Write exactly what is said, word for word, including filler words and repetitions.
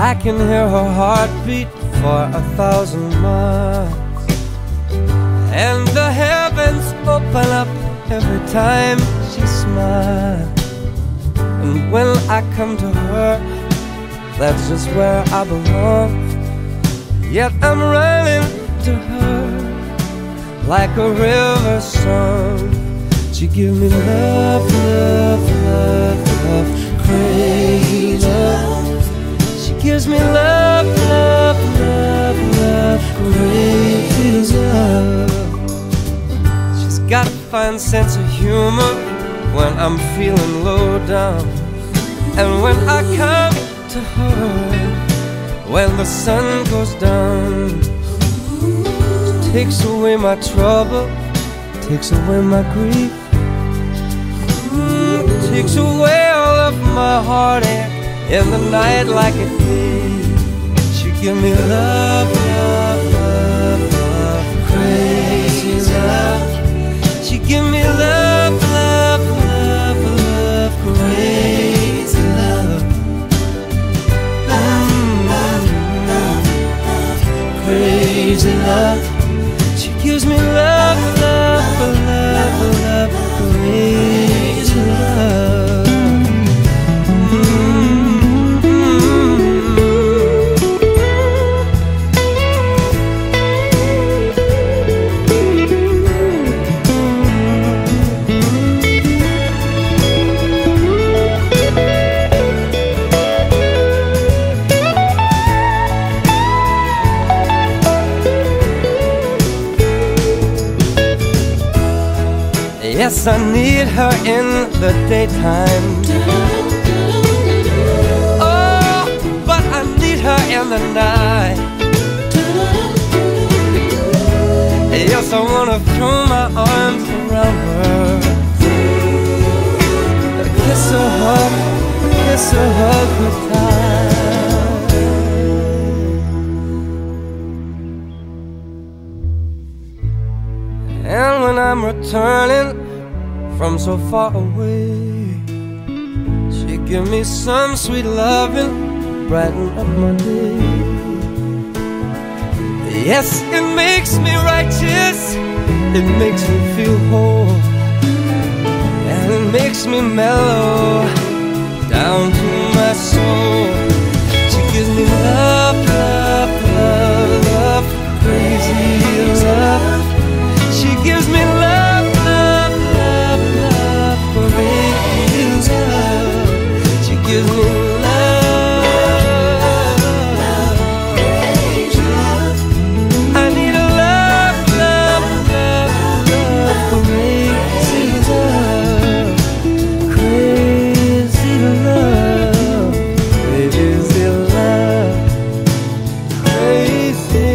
I can hear her heartbeat for a thousand miles, and the heavens open up every time she smiles. And when I come to her, that's just where I belong. Yet I'm running to her like a river song. She gives me love, love, love, love, crazy love. She gives me love, love, love, love, crazy love. She's got a fine sense of humor when I'm feeling low down. And when I come to her, when the sun goes down, she takes away my trouble, takes away my grief, mm, takes away all of my heartache in the night like a thief. She give me love, love, love, love, crazy love. She give me love, love, love, love, crazy love. Crazy love. She gives me love, love, love, love, crazy love. Mm-hmm. Yes, I need her in the daytime. Oh, but I need her in the night. Yes, I wanna throw my arms around her, kiss her, hug, kiss her, hug her tight. And when I'm returning from so far away, she give me some sweet loving, brighten up my day. Yes, it makes me righteous, it makes me feel whole, and it makes me mellow down to my soul. She gives me love, love, love, love, crazy love. She gives me love, love, love, love, crazy love. She gives me love, crazy love. I need a love, love, love, love, crazy love, crazy love, crazy love, crazy